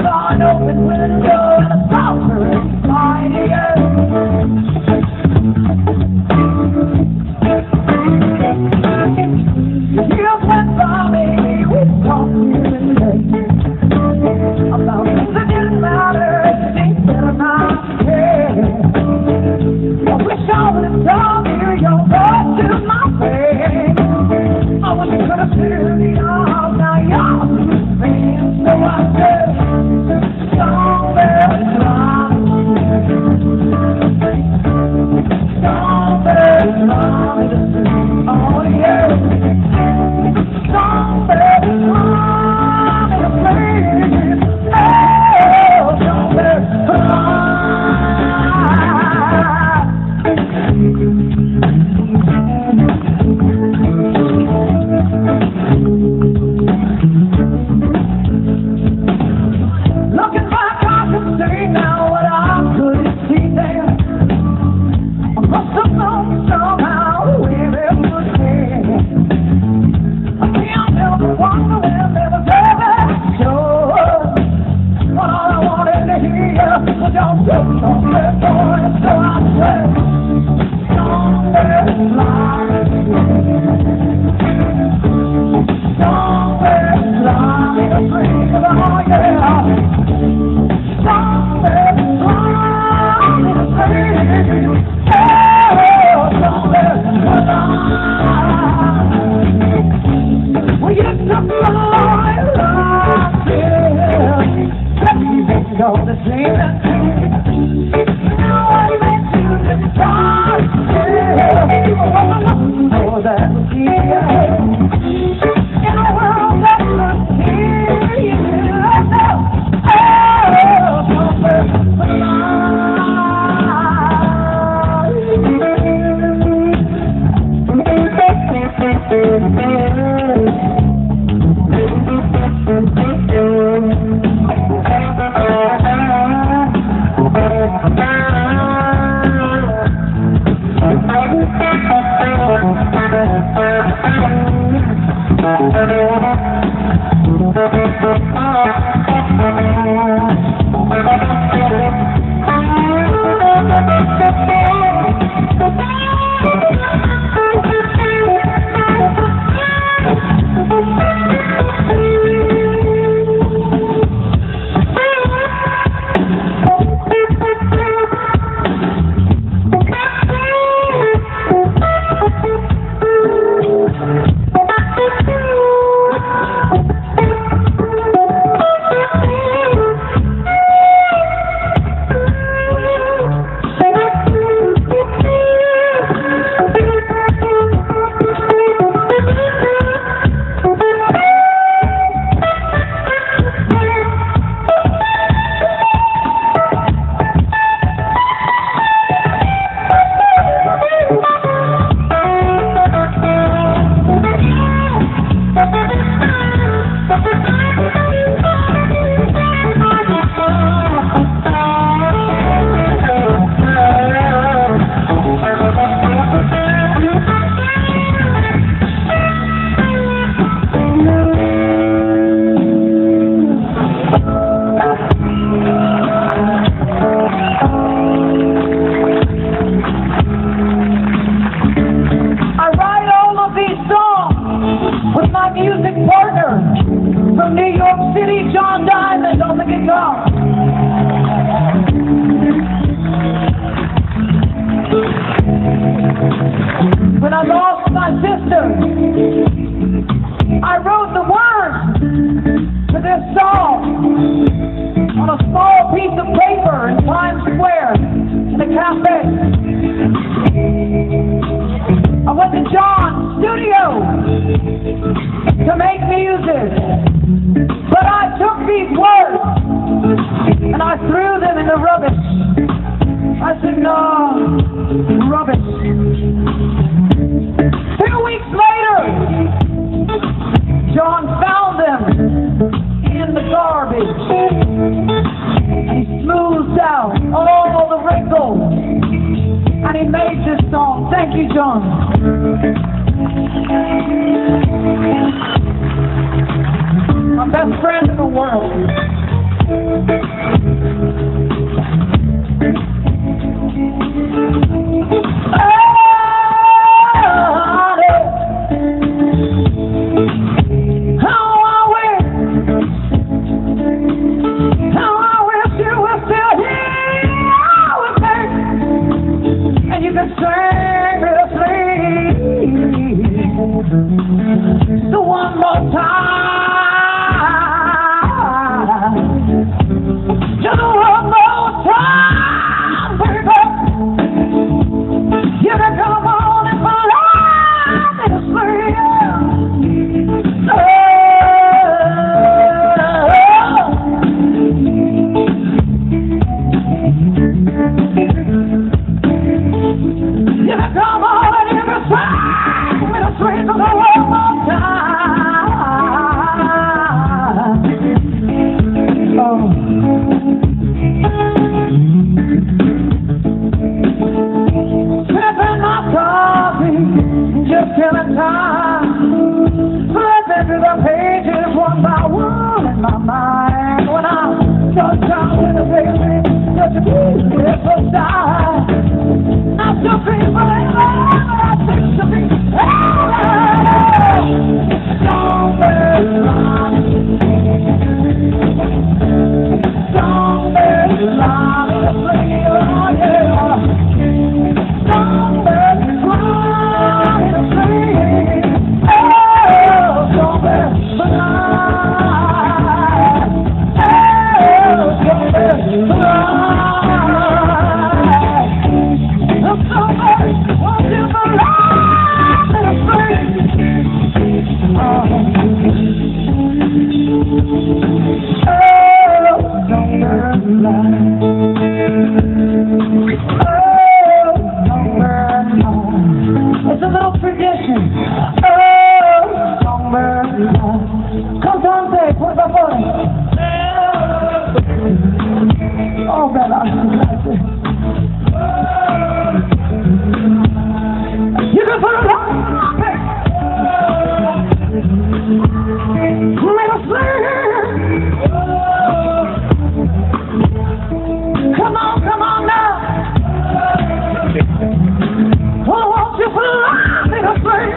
saw an open window and a saucer inside it. Years went by, baby, we talked here and there about things that didn't matter, things that are not care. I wish I would have told you your voice to my face. I wish you could have filled the arms, now you're saying, so I said, don't let it lie. Don't let it lie. Oh yeah. Don't let it lie, please. Oh, don't let it lie. Looking back, I can see now what I couldn't see there. I must have known somehow where it was there. I can't help but wonder when there was ever sure. But all I wanted to hear was your voice on that voice. So I said, don't let it lie. Don't let it lie. Just think of it, oh yeah. Don't let it lie. Just think. Oh, don't let it lie. Well, you took the line, yeah. You ain't gonna see that. Now I meant you to start, yeah. Oh, that was here. In a world that was here, yeah. Oh, don't let the when I lost my sister, I wrote the words to this song on a small piece of paper in Times Square in a cafe. I went to John's studio to make music, but I took these words and I threw them in the rubbish. I said, no, rubbish. 2 weeks later, John found them in the garbage. He smoothed out all the wrinkles, and he made this song. Thank you, John. My best friend in the world. Sunshine in the baby, just a beautiful side. Not to be forever, I think to be songbird flying, songbird flying, singing, oh yeah. Songbird flying, singing, oh, songbird flying, oh, songbird flying. Oh, songbird, won't you fly in the spring? Oh, songbird fly. It's a little tradition. Oh, songbird love. Come Dante, por favor. Oh, man, I like it. You can put it on. Let us sing. Come on now. Oh, won't you fly in a plane?